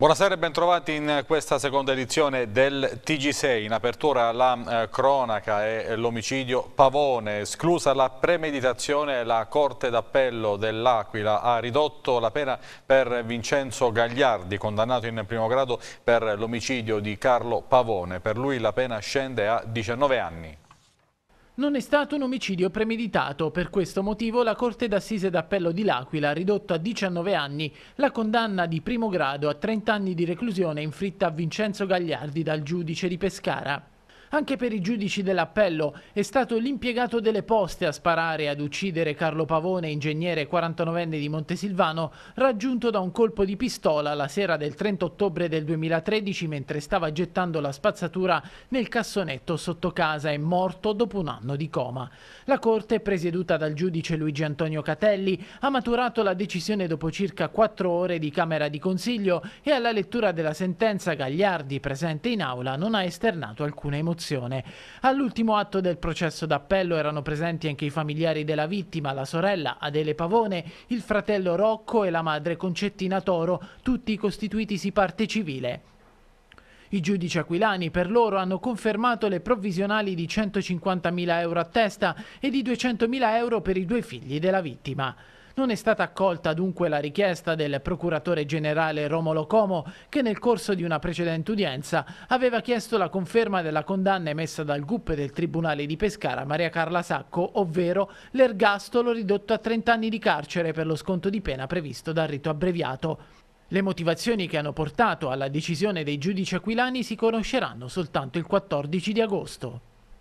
Buonasera e bentrovati in questa seconda edizione del TG6. In apertura la cronaca e l'omicidio Pavone. Esclusa la premeditazione, la Corte d'Appello dell'Aquila ha ridotto la pena per Vincenzo Gagliardi, condannato in primo grado per l'omicidio di Carlo Pavone. Per lui la pena scende a 19 anni. Non è stato un omicidio premeditato, per questo motivo la Corte d'Assise d'Appello di L'Aquila ha ridotto a 19 anni la condanna di primo grado a 30 anni di reclusione inflitta a Vincenzo Gagliardi dal giudice di Pescara. Anche per i giudici dell'appello è stato l'impiegato delle poste a sparare e ad uccidere Carlo Pavone, ingegnere 49enne di Montesilvano, raggiunto da un colpo di pistola la sera del 30 ottobre del 2013 mentre stava gettando la spazzatura nel cassonetto sotto casa e morto dopo un anno di coma. La Corte, presieduta dal giudice Luigi Antonio Catelli, ha maturato la decisione dopo circa 4 ore di Camera di Consiglio e alla lettura della sentenza Gagliardi, presente in aula, non ha esternato alcuna emozione. All'ultimo atto del processo d'appello erano presenti anche i familiari della vittima, la sorella Adele Pavone, il fratello Rocco e la madre Concettina Toro, tutti costituitisi parte civile. I giudici aquilani per loro hanno confermato le provvisionali di 150.000 euro a testa e di 200.000 euro per i 2 figli della vittima. Non è stata accolta dunque la richiesta del procuratore generale Romolo Como, che nel corso di una precedente udienza aveva chiesto la conferma della condanna emessa dal GUP del Tribunale di Pescara Maria Carla Sacco, ovvero l'ergastolo ridotto a 30 anni di carcere per lo sconto di pena previsto dal rito abbreviato. Le motivazioni che hanno portato alla decisione dei giudici aquilani si conosceranno soltanto il 14 di agosto.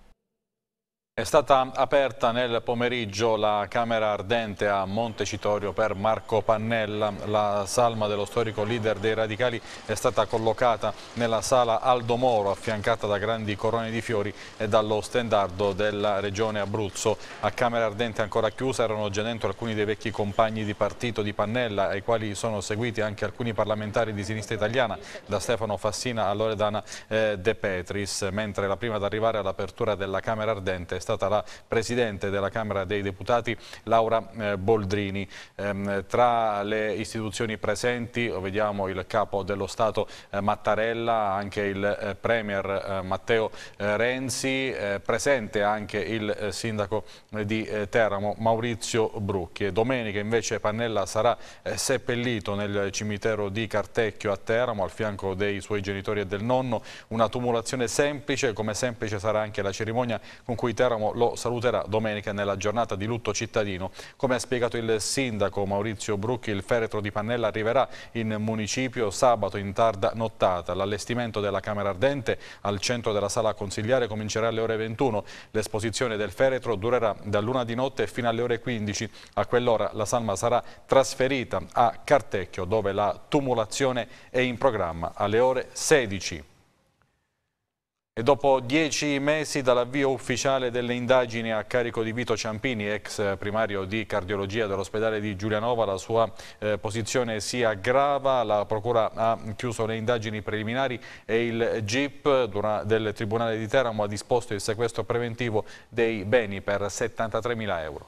È stata aperta nel pomeriggio la Camera Ardente a Montecitorio per Marco Pannella. La salma dello storico leader dei radicali è stata collocata nella sala Aldo Moro, affiancata da grandi corone di fiori e dallo stendardo della regione Abruzzo. A Camera Ardente ancora chiusa erano già dentro alcuni dei vecchi compagni di partito di Pannella, ai quali sono seguiti anche alcuni parlamentari di Sinistra Italiana, da Stefano Fassina a Loredana De Petris, mentre la prima ad arrivare all'apertura della Camera Ardente è stata la Presidente della Camera dei Deputati Laura Boldrini. Tra le istituzioni presenti vediamo il Capo dello Stato Mattarella, anche il Premier Matteo Renzi, presente anche il Sindaco di Teramo Maurizio Brucchi. Domenica invece Pannella sarà seppellito nel cimitero di Cartecchio a Teramo al fianco dei suoi genitori e del nonno, una tumulazione semplice, come semplice sarà anche la cerimonia con cui Teramo lo saluterà domenica nella giornata di lutto cittadino. Come ha spiegato il sindaco Maurizio Brucchi, il feretro di Pannella arriverà in municipio sabato in tarda nottata. L'allestimento della Camera Ardente al centro della sala consigliare comincerà alle ore 21. L'esposizione del feretro durerà dall'1 di notte fino alle ore 15. A quell'ora la salma sarà trasferita a Cartecchio, dove la tumulazione è in programma alle ore 16. E dopo 10 mesi dall'avvio ufficiale delle indagini a carico di Vito Ciampini, ex primario di cardiologia dell'ospedale di Giulianova, la sua posizione si aggrava. La Procura ha chiuso le indagini preliminari e il GIP del Tribunale di Teramo ha disposto il sequestro preventivo dei beni per 73.000 euro.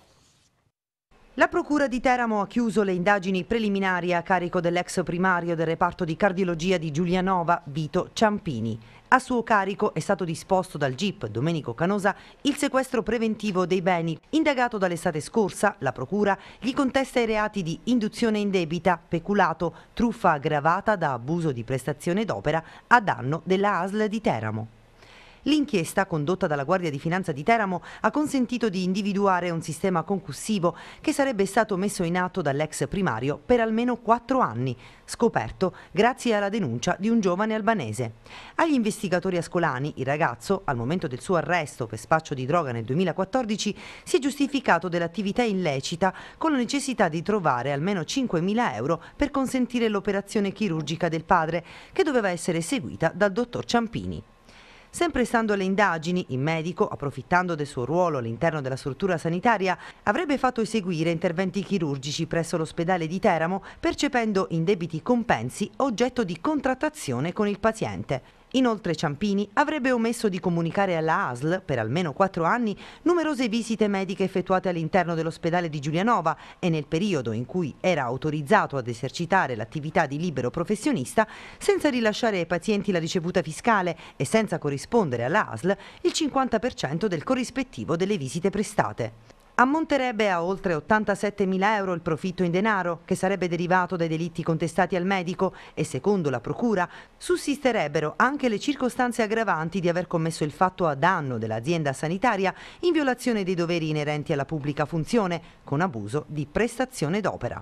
La Procura di Teramo ha chiuso le indagini preliminari a carico dell'ex primario del reparto di cardiologia di Giulianova, Vito Ciampini. A suo carico è stato disposto dal GIP Domenico Canosa il sequestro preventivo dei beni. Indagato dall'estate scorsa, la Procura gli contesta i reati di induzione indebita, peculato, truffa aggravata da abuso di prestazione d'opera a danno della ASL di Teramo. L'inchiesta, condotta dalla Guardia di Finanza di Teramo, ha consentito di individuare un sistema concussivo che sarebbe stato messo in atto dall'ex primario per almeno 4 anni, scoperto grazie alla denuncia di un giovane albanese. Agli investigatori ascolani, il ragazzo, al momento del suo arresto per spaccio di droga nel 2014, si è giustificato dell'attività illecita con la necessità di trovare almeno 5.000 euro per consentire l'operazione chirurgica del padre, che doveva essere eseguita dal dottor Ciampini. Sempre stando alle indagini, il medico, approfittando del suo ruolo all'interno della struttura sanitaria, avrebbe fatto eseguire interventi chirurgici presso l'ospedale di Teramo, percependo indebiti compensi oggetto di contrattazione con il paziente. Inoltre Ciampini avrebbe omesso di comunicare alla ASL, per almeno 4 anni, numerose visite mediche effettuate all'interno dell'ospedale di Giulianova e nel periodo in cui era autorizzato ad esercitare l'attività di libero professionista, senza rilasciare ai pazienti la ricevuta fiscale e senza corrispondere alla ASL il 50% del corrispettivo delle visite prestate. Ammonterebbe a oltre 87.000 euro il profitto in denaro che sarebbe derivato dai delitti contestati al medico e, secondo la procura, sussisterebbero anche le circostanze aggravanti di aver commesso il fatto a danno dell'azienda sanitaria in violazione dei doveri inerenti alla pubblica funzione con abuso di prestazione d'opera.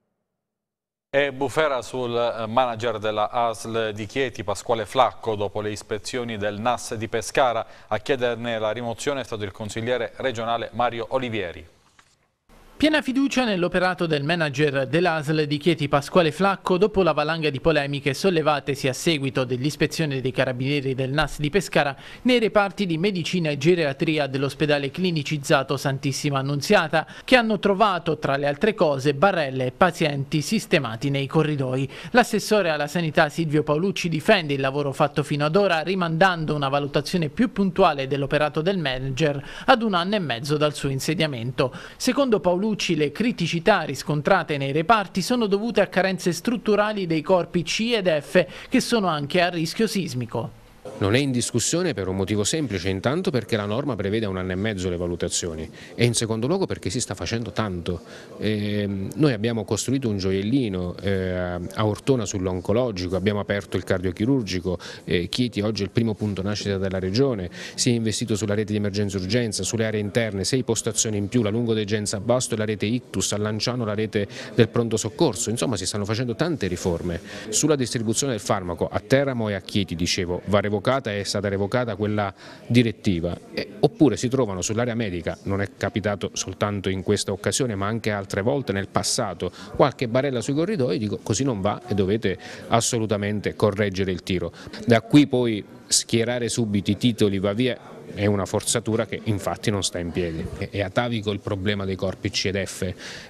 E bufera sul manager della ASL di Chieti, Pasquale Flacco, dopo le ispezioni del NAS di Pescara. A chiederne la rimozione è stato il consigliere regionale Mario Olivieri. Piena fiducia nell'operato del manager dell'ASL di Chieti Pasquale Flacco dopo la valanga di polemiche sollevatesi a seguito dell'ispezione dei carabinieri del NAS di Pescara nei reparti di medicina e geriatria dell'ospedale clinicizzato Santissima Annunziata, che hanno trovato tra le altre cose barelle e pazienti sistemati nei corridoi. L'assessore alla sanità Silvio Paolucci difende il lavoro fatto fino ad ora, rimandando una valutazione più puntuale dell'operato del manager ad 1 anno e mezzo dal suo insediamento. Secondo Paolucci, le criticità riscontrate nei reparti sono dovute a carenze strutturali dei corpi C ed F che sono anche a rischio sismico. Non è in discussione per un motivo semplice, intanto perché la norma prevede 1 anno e mezzo le valutazioni e in secondo luogo perché si sta facendo tanto. Noi abbiamo costruito un gioiellino a Ortona sull'oncologico, abbiamo aperto il cardiochirurgico, Chieti oggi è il primo punto nascita della regione, si è investito sulla rete di emergenza urgenza, sulle aree interne, 6 postazioni in più, la lungodegenza a Basto e la rete Ictus, a Lanciano la rete del pronto soccorso, insomma si stanno facendo tante riforme. Sulla distribuzione del farmaco a Teramo e a Chieti, dicevo, va revocata, è stata revocata quella direttiva, oppure si trovano sull'area medica, non è capitato soltanto in questa occasione ma anche altre volte nel passato, qualche barella sui corridoi, dico così non va e dovete assolutamente correggere il tiro. Da qui poi schierare subito i titoli va via è una forzatura che infatti non sta in piedi. È atavico il problema dei corpi C ed F,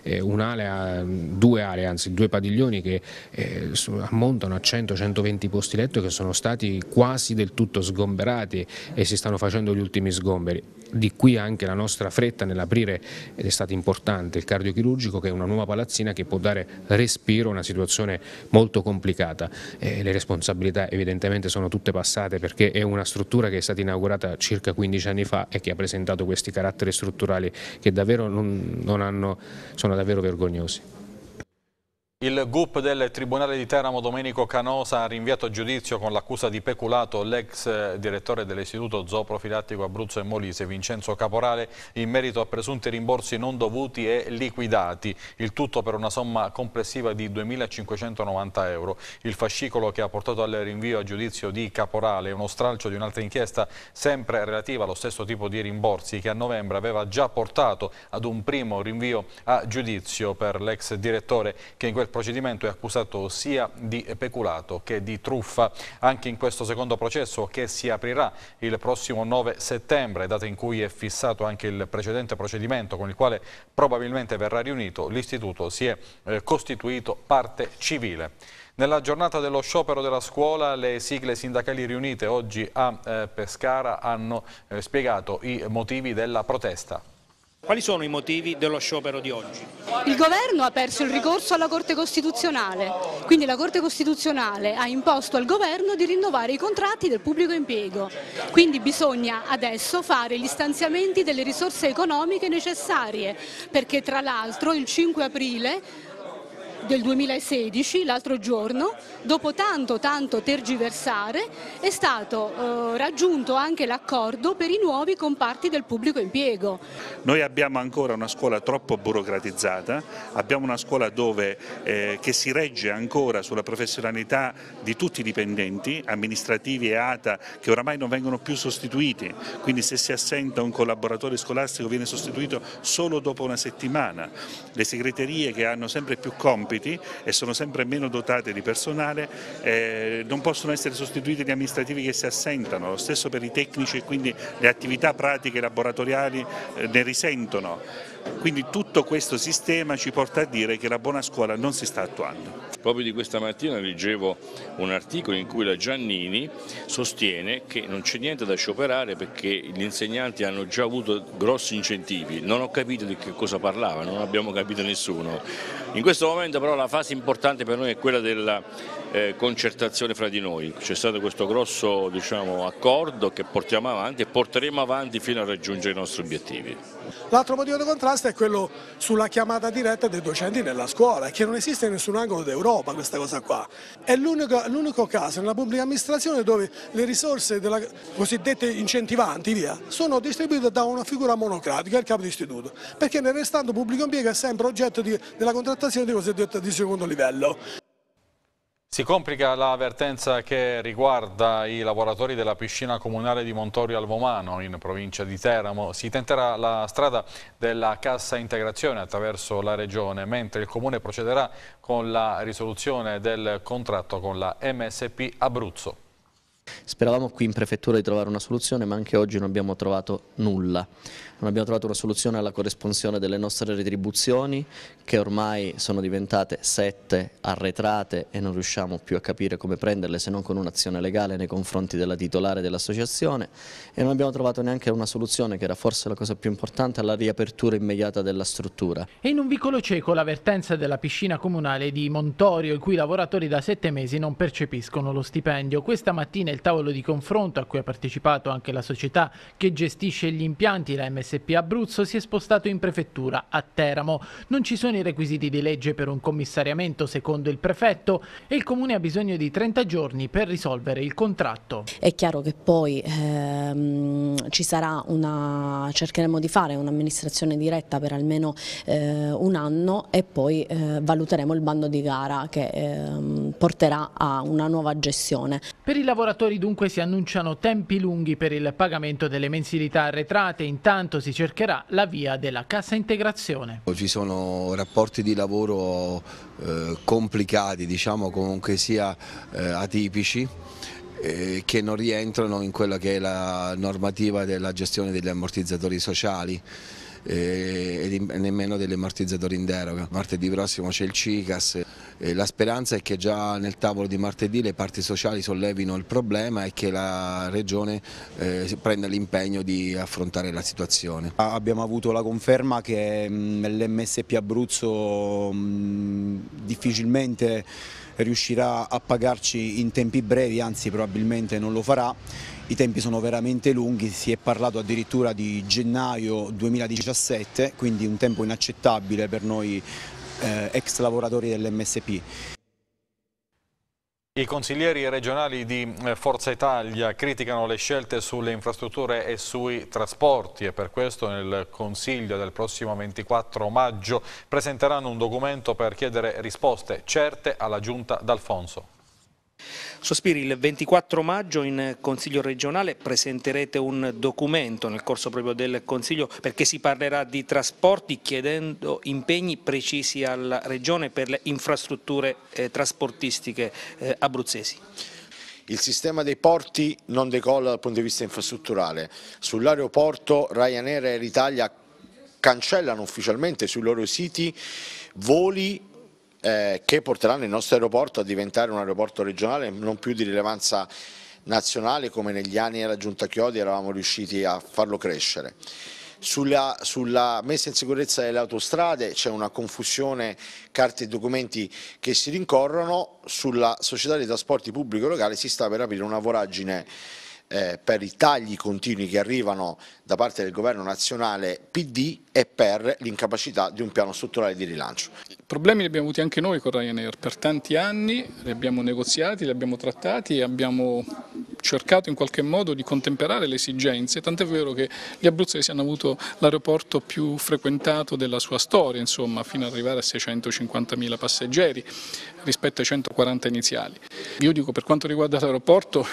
due aree, anzi 2 padiglioni che ammontano a 100-120 posti letto che sono stati quasi del tutto sgomberati e si stanno facendo gli ultimi sgomberi. Di qui anche la nostra fretta nell'aprire, ed è stato importante, il cardiochirurgico, che è una nuova palazzina che può dare respiro a una situazione molto complicata. Le responsabilità evidentemente sono tutte passate perché è una struttura che è stata inaugurata circa 15 anni fa e che ha presentato questi caratteri strutturali che davvero sono davvero vergognosi. Il GUP del Tribunale di Teramo Domenico Canosa ha rinviato a giudizio con l'accusa di peculato l'ex direttore dell'Istituto Zooprofilattico Abruzzo e Molise, Vincenzo Caporale, in merito a presunti rimborsi non dovuti e liquidati, il tutto per una somma complessiva di 2.590 euro. Il fascicolo che ha portato al rinvio a giudizio di Caporale è uno stralcio di un'altra inchiesta sempre relativa allo stesso tipo di rimborsi che a novembre aveva già portato ad un primo rinvio a giudizio per l'ex direttore, che in quel procedimento è accusato sia di peculato che di truffa. Anche in questo secondo processo, che si aprirà il prossimo 9 settembre, data in cui è fissato anche il precedente procedimento con il quale probabilmente verrà riunito, l'istituto si è costituito parte civile. Nella giornata dello sciopero della scuola, le sigle sindacali riunite oggi a Pescara hanno spiegato i motivi della protesta. Quali sono i motivi dello sciopero di oggi? Il governo ha perso il ricorso alla Corte Costituzionale, quindi la Corte Costituzionale ha imposto al governo di rinnovare i contratti del pubblico impiego, quindi bisogna adesso fare gli stanziamenti delle risorse economiche necessarie, perché tra l'altro il 5 aprile del 2016, l'altro giorno, dopo tanto tergiversare, è stato raggiunto anche l'accordo per i nuovi comparti del pubblico impiego. Noi abbiamo ancora una scuola troppo burocratizzata, abbiamo una scuola che si regge ancora sulla professionalità di tutti i dipendenti, amministrativi e ATA, che oramai non vengono più sostituiti, quindi se si assenta un collaboratore scolastico viene sostituito solo dopo una settimana. Le segreterie, che hanno sempre più compiti e sono sempre meno dotate di personale, non possono essere sostituiti da amministrativi che si assentano, lo stesso per i tecnici, e quindi le attività pratiche laboratoriali ne risentono. Quindi tutto questo sistema ci porta a dire che la buona scuola non si sta attuando. Proprio di questa mattina leggevo un articolo in cui la Giannini sostiene che non c'è niente da scioperare perché gli insegnanti hanno già avuto grossi incentivi. Non ho capito di che cosa parlava, non abbiamo capito nessuno. In questo momento però la fase importante per noi è quella della concertazione fra di noi. C'è stato questo grosso accordo che portiamo avanti e porteremo avanti fino a raggiungere i nostri obiettivi. L'altro motivo di contrasto è quello sulla chiamata diretta dei docenti nella scuola, che non esiste in nessun angolo d'Europa questa cosa qua. È l'unico caso nella pubblica amministrazione dove le risorse della cosiddette incentivanti sono distribuite da una figura monocratica, il capo di istituto, perché nel restante pubblico impiego è sempre oggetto della contrattazione di cosiddetta di secondo livello. Si complica la vertenza che riguarda i lavoratori della piscina comunale di Montorio Alvomano in provincia di Teramo. Si tenterà la strada della cassa integrazione attraverso la regione, mentre il comune procederà con la risoluzione del contratto con la MSP Abruzzo. Speravamo qui in prefettura di trovare una soluzione, ma anche oggi non abbiamo trovato nulla. Non abbiamo trovato una soluzione alla corresponsione delle nostre retribuzioni, che ormai sono diventate 7 arretrate e non riusciamo più a capire come prenderle se non con un'azione legale nei confronti della titolare dell'associazione, e non abbiamo trovato neanche una soluzione, che era forse la cosa più importante, alla riapertura immediata della struttura. E in un vicolo cieco la vertenza della piscina comunale di Montorio, i cui lavoratori da 7 mesi non percepiscono lo stipendio. Questa mattina il tavolo di confronto, a cui ha partecipato anche la società che gestisce gli impianti, la MSP Abruzzo, si è spostato in prefettura a Teramo. Non ci sono i requisiti di legge per un commissariamento secondo il prefetto e il comune ha bisogno di 30 giorni per risolvere il contratto. È chiaro che poi ci sarà cercheremo di fare un'amministrazione diretta per almeno un anno e poi valuteremo il bando di gara che porterà a una nuova gestione. Per i lavoratori dunque si annunciano tempi lunghi per il pagamento delle mensilità arretrate, intanto si cercherà la via della cassa integrazione. Ci sono rapporti di lavoro complicati, diciamo comunque sia atipici, che non rientrano in quella che è la normativa della gestione degli ammortizzatori sociali e nemmeno degli ammortizzatori in deroga. Martedì prossimo c'è il CICAS, la speranza è che già nel tavolo di martedì le parti sociali sollevino il problema e che la Regione prenda l'impegno di affrontare la situazione. Abbiamo avuto la conferma che l'MSP Abruzzo difficilmente riuscirà a pagarci in tempi brevi, anzi probabilmente non lo farà. I tempi sono veramente lunghi, si è parlato addirittura di gennaio 2017, quindi un tempo inaccettabile per noi ex lavoratori dell'MSP. I consiglieri regionali di Forza Italia criticano le scelte sulle infrastrutture e sui trasporti e per questo nel Consiglio del prossimo 24 maggio presenteranno un documento per chiedere risposte certe alla Giunta D'Alfonso. Sospiri, il 24 maggio in Consiglio regionale presenterete un documento nel corso proprio del Consiglio perché si parlerà di trasporti chiedendo impegni precisi alla Regione per le infrastrutture trasportistiche abruzzesi. Il sistema dei porti non decolla dal punto di vista infrastrutturale. Sull'aeroporto Ryanair e Air Italia cancellano ufficialmente sui loro siti voli che porteranno il nostro aeroporto a diventare un aeroporto regionale, non più di rilevanza nazionale come negli anni della Giunta Chiodi eravamo riusciti a farlo crescere. Sulla messa in sicurezza delle autostrade c'è una confusione, carte e documenti che si rincorrono. Sulla società dei trasporti pubblico locale si sta per aprire una voragine per i tagli continui che arrivano da parte del governo nazionale PD e per l'incapacità di un piano strutturale di rilancio. Problemi li abbiamo avuti anche noi con Ryanair per tanti anni, li abbiamo negoziati, li abbiamo trattati e abbiamo cercato in qualche modo di contemperare le esigenze, tant'è vero che gli abruzzesi hanno avuto l'aeroporto più frequentato della sua storia, insomma, fino ad arrivare a 650.000 passeggeri rispetto ai 140 iniziali. Io dico, per quanto riguarda l'aeroporto,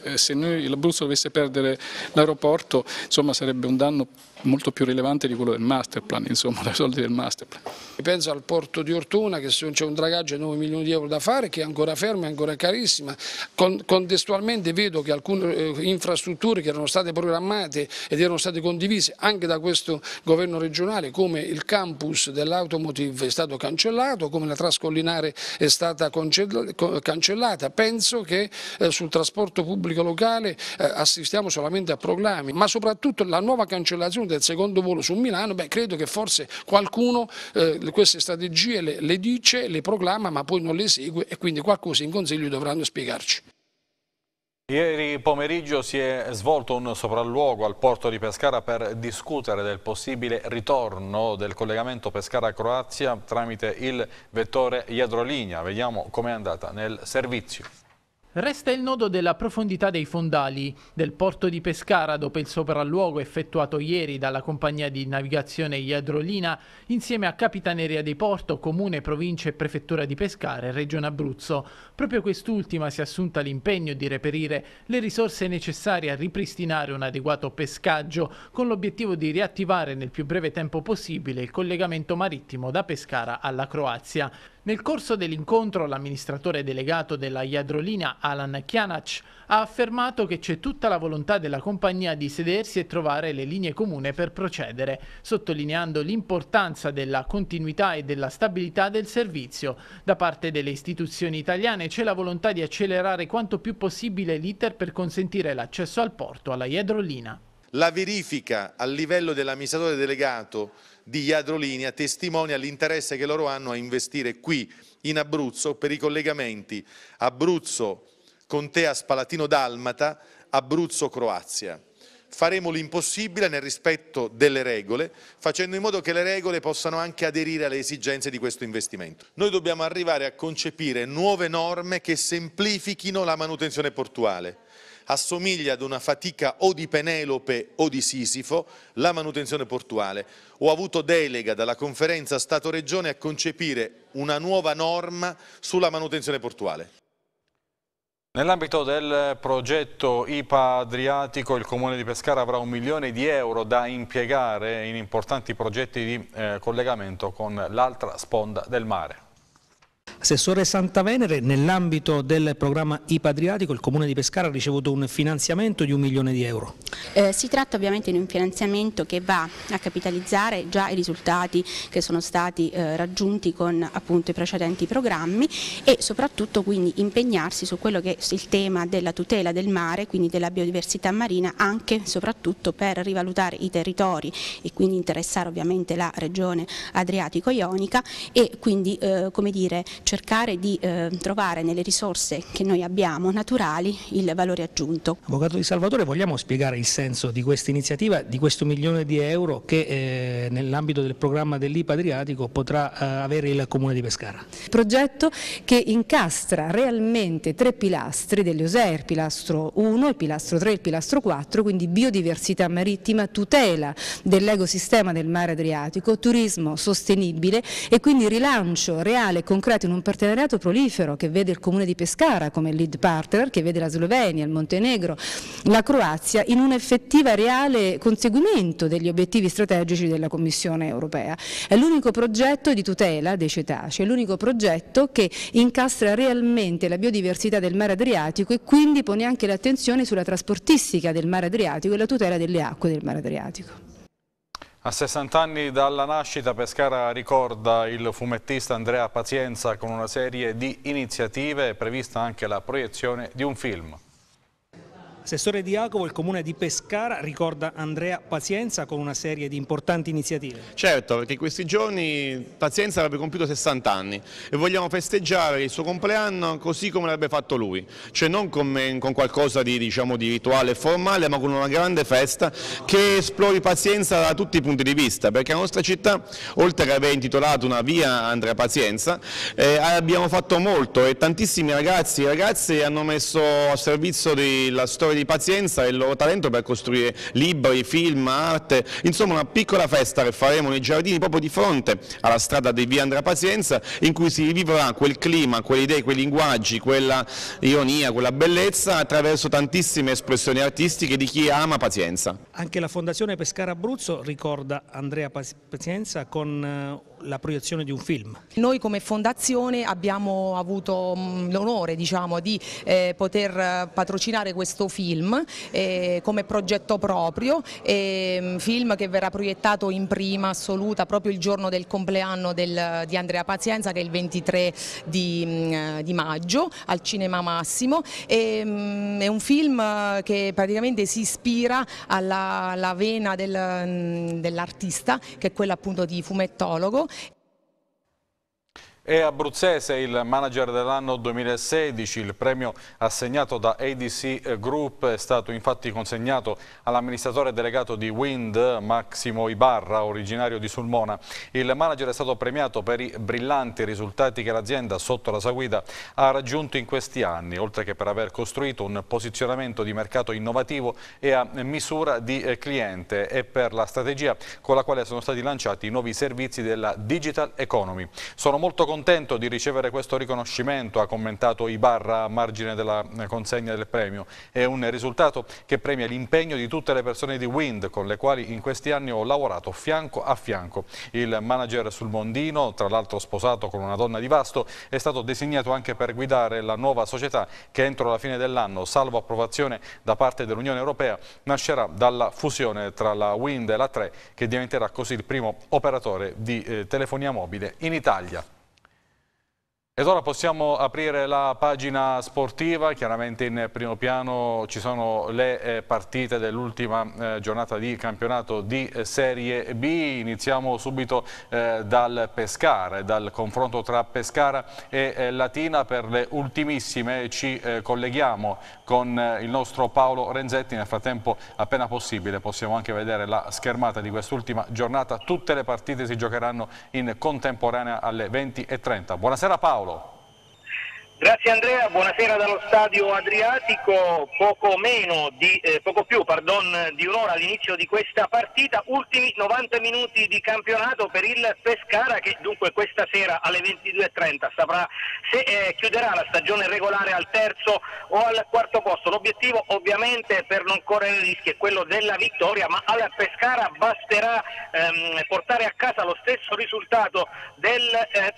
se l'Abruzzo dovesse perdere l'aeroporto, insomma, sarebbe un danno molto più rilevante di quello del masterplan, insomma, dai soldi del masterplan. Penso al porto di Ortona, che c'è un dragaggio di 9 milioni di euro da fare, che è ancora fermo, è ancora carissima. Contestualmente vedo che alcune infrastrutture che erano state programmate ed erano state condivise anche da questo governo regionale, come il campus dell'Automotive è stato cancellato, come la Trascollinare è stata cancellata. Penso che sul trasporto pubblico locale assistiamo solamente a proclami, ma soprattutto la nuova cancellazione del secondo volo su Milano, credo che forse qualcuno queste strategie le dice, le proclama, ma poi non le segue, e quindi qualcosa in Consiglio dovranno spiegarci. Ieri pomeriggio si è svolto un sopralluogo al porto di Pescara per discutere del possibile ritorno del collegamento Pescara-Croazia tramite il vettore Jadrolinija. Vediamo com'è andata nel servizio. Resta il nodo della profondità dei fondali del porto di Pescara dopo il sopralluogo effettuato ieri dalla compagnia di navigazione Jadrolinija insieme a Capitaneria di Porto, Comune, Provincia e Prefettura di Pescara e Regione Abruzzo. Proprio quest'ultima si è assunta l'impegno di reperire le risorse necessarie a ripristinare un adeguato pescaggio con l'obiettivo di riattivare nel più breve tempo possibile il collegamento marittimo da Pescara alla Croazia. Nel corso dell'incontro l'amministratore delegato della Jadrolinija, Alan Kjanac, ha affermato che c'è tutta la volontà della compagnia di sedersi e trovare le linee comuni per procedere, sottolineando l'importanza della continuità e della stabilità del servizio. Da parte delle istituzioni italiane c'è la volontà di accelerare quanto più possibile l'iter per consentire l'accesso al porto alla Jadrolinija. La verifica a livello dell'amministratore delegato di Jadrolinija testimonia l'interesse che loro hanno a investire qui in Abruzzo per i collegamenti Abruzzo-Contea-Spalatino-Dalmata, Abruzzo-Croazia. Faremo l'impossibile nel rispetto delle regole, facendo in modo che le regole possano anche aderire alle esigenze di questo investimento. Noi dobbiamo arrivare a concepire nuove norme che semplifichino la manutenzione portuale. Assomiglia ad una fatica o di Penelope o di Sisifo la manutenzione portuale. Ho avuto delega dalla conferenza Stato-Regione a concepire una nuova norma sulla manutenzione portuale. Nell'ambito del progetto IPA Adriatico il Comune di Pescara avrà 1 milione di euro da impiegare in importanti progetti di collegamento con l'altra sponda del mare. Assessore Santavenere, nell'ambito del programma IPA Adriatico il Comune di Pescara ha ricevuto un finanziamento di 1 milione di euro. Si tratta ovviamente di un finanziamento che va a capitalizzare già i risultati che sono stati raggiunti con appunto i precedenti programmi e soprattutto quindi impegnarsi su quello che è il tema della tutela del mare, quindi della biodiversità marina, anche e soprattutto per rivalutare i territori e quindi interessare ovviamente la regione Adriatico-Ionica e quindi come dire cercare di trovare nelle risorse che noi abbiamo naturali il valore aggiunto. Avvocato Di Salvatore, vogliamo spiegare il senso di questa iniziativa, di questo 1 milione di euro che nell'ambito del programma dell'IPA Adriatico potrà avere il Comune di Pescara? Progetto che incastra realmente 3 pilastri degli OSER, il pilastro 1, il pilastro 3 e il pilastro 4, quindi biodiversità marittima, tutela dell'ecosistema del mare Adriatico, turismo sostenibile e quindi rilancio reale e concreto in un partenariato prolifero che vede il Comune di Pescara come lead partner, che vede la Slovenia, il Montenegro, la Croazia in un effettivo reale conseguimento degli obiettivi strategici della Commissione europea. È l'unico progetto di tutela dei cetacei, è l'unico progetto che incastra realmente la biodiversità del mare Adriatico e quindi pone anche l'attenzione sulla trasportistica del mare Adriatico e la tutela delle acque del mare Adriatico. A 60 anni dalla nascita Pescara ricorda il fumettista Andrea Pazienza con una serie di iniziative, è prevista anche la proiezione di un film. Assessore Diacovo, il Comune di Pescara ricorda Andrea Pazienza con una serie di importanti iniziative. Certo, perché in questi giorni Pazienza avrebbe compiuto 60 anni e vogliamo festeggiare il suo compleanno così come l'avrebbe fatto lui, cioè non con qualcosa di, diciamo, di rituale e formale, ma con una grande festa che esplori Pazienza da tutti i punti di vista, perché la nostra città, oltre che aver intitolato una via Andrea Pazienza, abbiamo fatto molto e tantissimi ragazzi e ragazze hanno messo a servizio della storia di Pazienza e il loro talento per costruire libri, film, arte, insomma una piccola festa che faremo nei giardini proprio di fronte alla strada di via Andrea Pazienza, in cui si rivivrà quel clima, quelle idee, quei linguaggi, quella ironia, quella bellezza attraverso tantissime espressioni artistiche di chi ama Pazienza. Anche la Fondazione Pescara Abruzzo ricorda Andrea Pazienza con la proiezione di un film. Noi come fondazione abbiamo avuto l'onore, diciamo, di poter patrocinare questo film come progetto proprio, film che verrà proiettato in prima assoluta proprio il giorno del compleanno di Andrea Pazienza, che è il 23 di maggio al Cinema Massimo. È un film che praticamente si ispira alla vena dell'artista, che è quella appunto di fumettologo. È abruzzese il manager dell'anno 2016, il premio assegnato da ADC Group è stato infatti consegnato all'amministratore delegato di Wind, Massimo Ibarra, originario di Sulmona. Il manager è stato premiato per i brillanti risultati che l'azienda sotto la sua guida ha raggiunto in questi anni, oltre che per aver costruito un posizionamento di mercato innovativo e a misura di cliente, e per la strategia con la quale sono stati lanciati i nuovi servizi della Digital Economy. Sono molto contento di ricevere questo riconoscimento, ha commentato Ibarra a margine della consegna del premio. È un risultato che premia l'impegno di tutte le persone di Wind con le quali in questi anni ho lavorato fianco a fianco. Il manager sulmondino, tra l'altro sposato con una donna di Vasto, è stato designato anche per guidare la nuova società che entro la fine dell'anno, salvo approvazione da parte dell'Unione Europea, nascerà dalla fusione tra la Wind e la 3, che diventerà così il primo operatore di telefonia mobile in Italia. Ed ora possiamo aprire la pagina sportiva. Chiaramente in primo piano ci sono le partite dell'ultima giornata di campionato di Serie B. Iniziamo subito dal Pescara, dal confronto tra Pescara e Latina. Per le ultimissime ci colleghiamo con il nostro Paolo Renzetti. Nel frattempo, appena possibile, possiamo anche vedere la schermata di quest'ultima giornata. Tutte le partite si giocheranno in contemporanea alle 20:30. Buonasera Paolo. Grazie Andrea, buonasera dallo Stadio Adriatico, poco più di un'ora all'inizio di questa partita, ultimi 90 minuti di campionato per il Pescara, che dunque questa sera alle 22:30 saprà se chiuderà la stagione regolare al terzo o al quarto posto. L'obiettivo ovviamente, per non correre rischi, è quello della vittoria, ma al Pescara basterà portare a casa lo stesso risultato del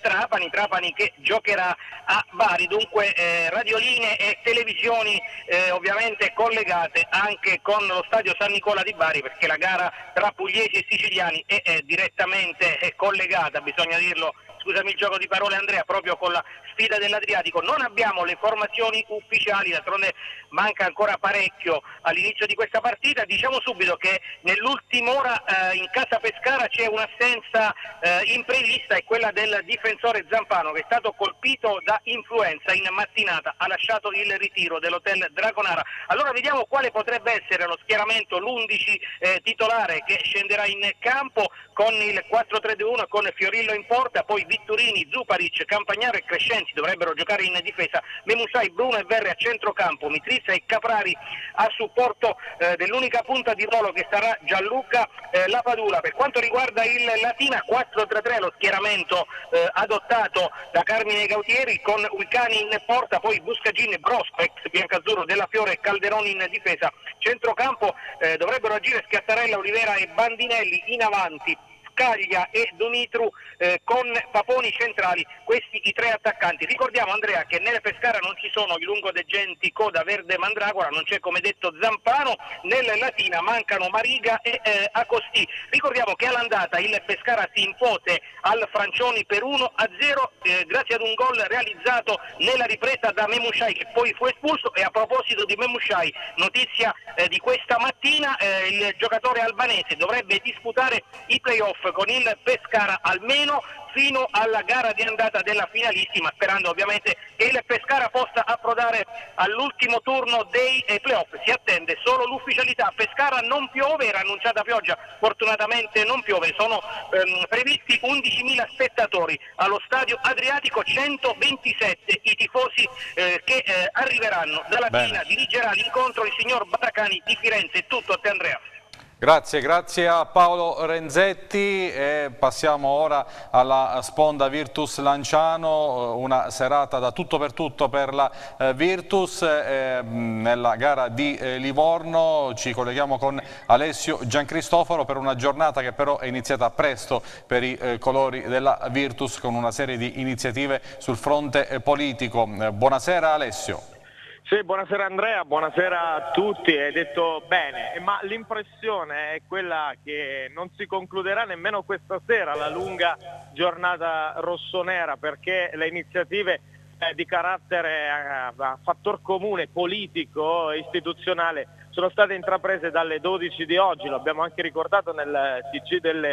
Trapani che giocherà a Bari. Dunque radioline e televisioni ovviamente collegate anche con lo stadio San Nicola di Bari, perché la gara tra pugliesi e siciliani è direttamente collegata, bisogna dirlo, scusami il gioco di parole Andrea, proprio con la sfida dell'Adriatico. Non abbiamo le formazioni ufficiali, d'altronde manca ancora parecchio all'inizio di questa partita. Diciamo subito che nell'ultima ora in casa Pescara c'è un'assenza imprevista, è quella del difensore Zampano, che è stato colpito da influenza in mattinata, ha lasciato il ritiro dell'hotel Dragonara. Allora vediamo quale potrebbe essere lo schieramento, l'11 titolare che scenderà in campo con il 4-3-2-1 con Fiorillo in porta, poi Vitturini, Zuparic, Campagnaro e Crescenzi dovrebbero giocare in difesa, Memusai, Bruno e Verre a centrocampo, Mitrizza e Caprari a supporto dell'unica punta di ruolo che sarà Gianluca Lapadula. Per quanto riguarda il Latina, 4-3-3 lo schieramento adottato da Carmine Gautieri, con Uicani in porta, poi Buscagin, Brosco, ex biancazzurro, Della Fiore e Calderoni in difesa. Centrocampo dovrebbero agire Schiattarella, Olivera e Bandinelli, in avanti Scaglia e Dumitru con Paponi centrali, questi i tre attaccanti. Ricordiamo Andrea che nelle Pescara non ci sono i lungodegenti Coda, Verde, Mandragora, non c'è come detto Zampano, nel Latina mancano Mariga e Acosti. Ricordiamo che all'andata il Pescara si impose al Francioni per 1-0 grazie ad un gol realizzato nella ripresa da Memusai, che poi fu espulso. E a proposito di Memusai, notizia di questa mattina, il giocatore albanese dovrebbe disputare i playoff con il Pescara almeno fino alla gara di andata della finalissima, sperando ovviamente che il Pescara possa approdare all'ultimo turno dei playoff. Si attende solo l'ufficialità. A Pescara non piove, era annunciata pioggia, fortunatamente non piove, sono previsti 11.000 spettatori allo stadio Adriatico, 127 i tifosi che arriveranno dalla Latina. Dirigerà l'incontro il signor Baracani di Firenze. Tutto a te, Andrea. Grazie a Paolo Renzetti e passiamo ora alla sponda Virtus Lanciano, una serata da tutto per tutto per la Virtus. Nella gara di Livorno ci colleghiamo con Alessio Giancristoforo per una giornata che però è iniziata presto per i colori della Virtus con una serie di iniziative sul fronte politico. Buonasera Alessio. Sì, buonasera Andrea, buonasera a tutti, hai detto bene, ma l'impressione è quella che non si concluderà nemmeno questa sera la lunga giornata rossonera, perché le iniziative di carattere a fattor comune politico e istituzionale sono state intraprese dalle 12 di oggi, lo abbiamo anche ricordato nel TG delle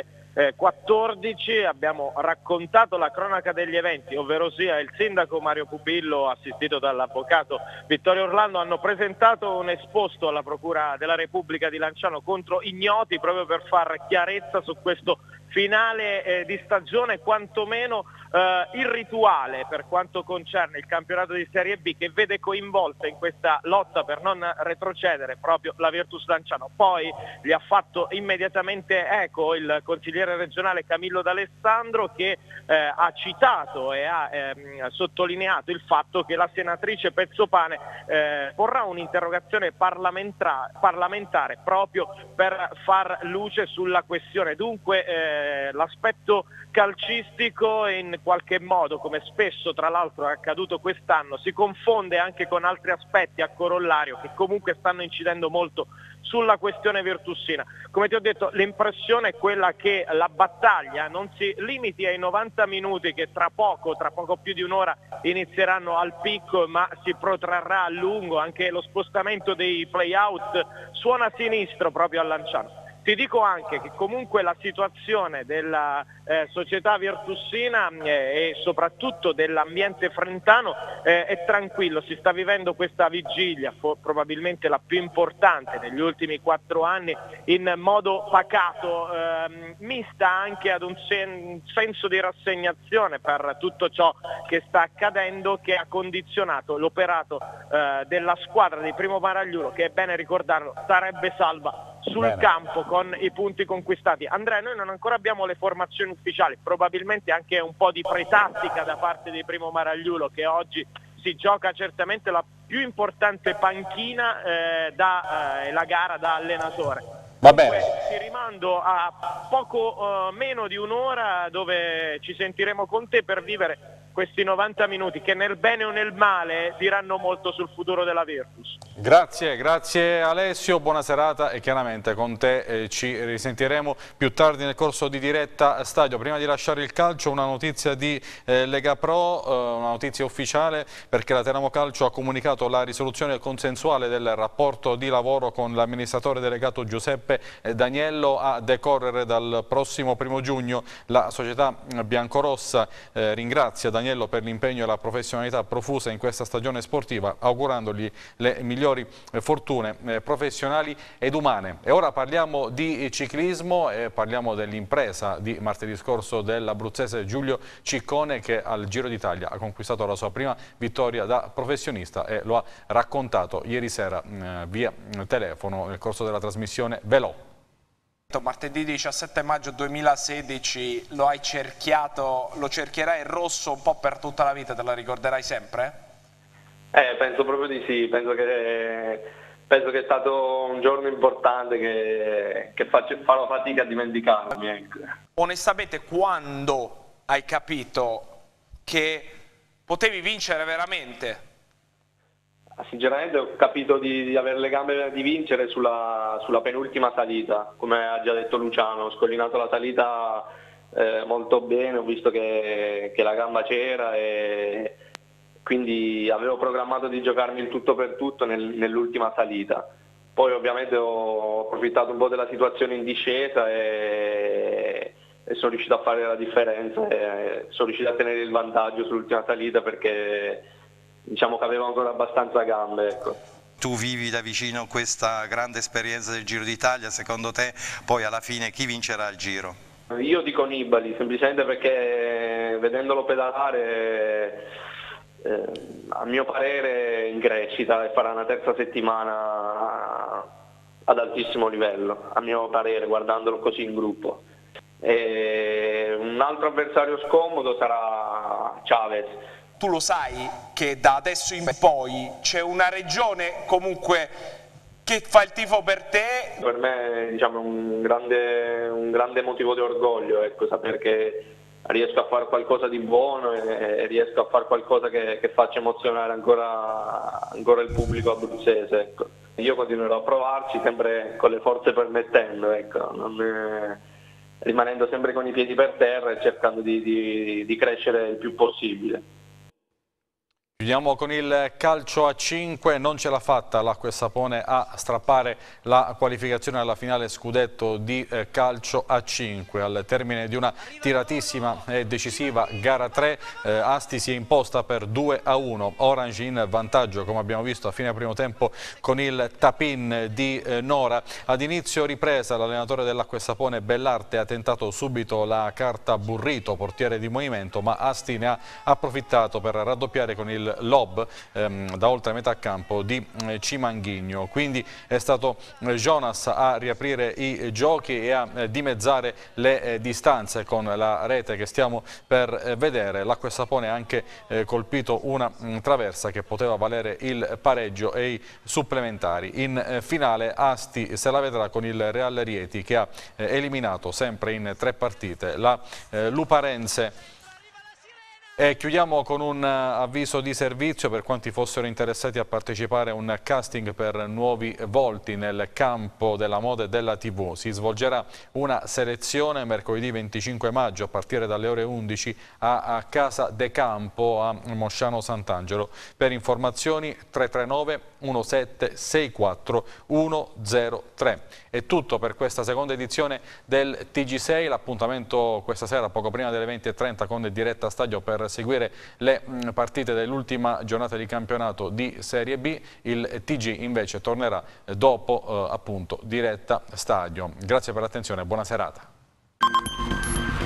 14, abbiamo raccontato la cronaca degli eventi, ovvero sia il sindaco Mario Pupillo, assistito dall'avvocato Vittorio Orlando, hanno presentato un esposto alla Procura della Repubblica di Lanciano contro ignoti, proprio per far chiarezza su questo finale di stagione, quantomeno irrituale per quanto concerne il campionato di Serie B, che vede coinvolta in questa lotta per non retrocedere proprio la Virtus Lanciano. Poi gli ha fatto immediatamente eco il consigliere regionale Camillo D'Alessandro, che ha citato e ha sottolineato il fatto che la senatrice Pezzopane porrà un'interrogazione parlamentare proprio per far luce sulla questione. Dunque l'aspetto calcistico in qualche modo, come spesso tra l'altro è accaduto quest'anno, si confonde anche con altri aspetti a corollario che comunque stanno incidendo molto sulla questione virtussina. Come ti ho detto, l'impressione è quella che la battaglia non si limiti ai 90 minuti che tra poco più di un'ora inizieranno al picco, ma si protrarrà a lungo. Anche lo spostamento dei play-out suona sinistro proprio a Lanciano. Ti dico anche che comunque la situazione della società virtussina e soprattutto dell'ambiente frentano è tranquillo, si sta vivendo questa vigilia, probabilmente la più importante negli ultimi 4 anni, in modo pacato, mista anche ad un senso di rassegnazione per tutto ciò che sta accadendo, che ha condizionato l'operato della squadra di Primo Maragliulo, che è bene ricordarlo, sarebbe salva sul campo con i punti conquistati. Andrea, noi non ancora abbiamo le formazioni ufficiali, probabilmente anche un po' di pretattica da parte di Primo Maragliulo, che oggi si gioca certamente la più importante panchina la gara da allenatore. Va bene. Ti rimando a poco meno di un'ora, dove ci sentiremo con te per vivere questi 90 minuti che nel bene o nel male diranno molto sul futuro della Virtus. Grazie Alessio, buona serata e chiaramente con te ci risentiremo più tardi nel corso di diretta stadio. Prima di lasciare il calcio una notizia di Lega Pro, una notizia ufficiale, perché la Teramo Calcio ha comunicato la risoluzione consensuale del rapporto di lavoro con l'amministratore delegato Giuseppe Daniello a decorrere dal prossimo 1° giugno. La società biancorossa ringrazia Daniello per l'impegno e la professionalità profusa in questa stagione sportiva, augurandogli le migliori fortune professionali ed umane. E ora parliamo di ciclismo e parliamo dell'impresa di martedì scorso dell'abruzzese Giulio Ciccone, che al Giro d'Italia ha conquistato la sua prima vittoria da professionista e lo ha raccontato ieri sera via telefono nel corso della trasmissione Velò. Martedì 17 maggio 2016 lo hai cerchiato, lo cercherai rosso un po' per tutta la vita, te la ricorderai sempre? Penso proprio di sì, penso che è stato un giorno importante che farò fatica a dimenticarmi. Ecco. Onestamente, quando hai capito che potevi vincere veramente? Sinceramente ho capito di avere le gambe di vincere sulla penultima salita, come ha già detto Luciano. Ho scollinato la salita molto bene, ho visto che la gamba c'era e quindi avevo programmato di giocarmi il tutto per tutto nell'ultima salita. Poi ovviamente ho approfittato un po' della situazione in discesa e sono riuscito a fare la differenza e sono riuscito a tenere il vantaggio sull'ultima salita perché diciamo che avevo ancora abbastanza gambe, ecco. Tu vivi da vicino questa grande esperienza del Giro d'Italia, secondo te poi alla fine chi vincerà il Giro? Io dico Nibali, semplicemente perché vedendolo pedalare a mio parere è in crescita e farà una terza settimana ad altissimo livello, a mio parere, guardandolo così in gruppo. E un altro avversario scomodo sarà Chavez. Tu lo sai che da adesso in poi c'è una regione comunque che fa il tifo per te? Per me diciamo, un grande motivo di orgoglio, ecco, sapere che riesco a fare qualcosa di buono e riesco a fare qualcosa che faccia emozionare ancora il pubblico abruzzese. Ecco. Io continuerò a provarci sempre con le forze permettendo, ecco, rimanendo sempre con i piedi per terra e cercando di crescere il più possibile. Chiudiamo con il calcio a 5, non ce l'ha fatta l'Acqua e Sapone a strappare la qualificazione alla finale scudetto di calcio a 5. Al termine di una tiratissima e decisiva gara 3, Asti si è imposta per 2-1, Orange in vantaggio come abbiamo visto a fine primo tempo con il tap-in di Nora. Ad inizio ripresa l'allenatore dell'Acqua e Sapone Bellarte ha tentato subito la carta Burrito, portiere di movimento, ma Asti ne ha approfittato per raddoppiare con il lob da oltre metà campo di Cimanghigno, quindi è stato Jonas a riaprire i giochi e a dimezzare le distanze con la rete che stiamo per vedere. L'Acqua e Sapone ha anche colpito una traversa che poteva valere il pareggio e i supplementari. In finale Asti se la vedrà con il Real Rieti che ha eliminato sempre in 3 partite la Luparense. E chiudiamo con un avviso di servizio per quanti fossero interessati a partecipare a un casting per nuovi volti nel campo della moda e della TV. Si svolgerà una selezione mercoledì 25 maggio a partire dalle ore 11 a Casa de Campo a Mosciano Sant'Angelo. Per informazioni 339 1764 103. È tutto per questa seconda edizione del TG6, l'appuntamento questa sera poco prima delle 20:30 con diretta stadio per seguire le partite dell'ultima giornata di campionato di Serie B. Il TG invece tornerà dopo appunto diretta stadio. Grazie per l'attenzione e buona serata.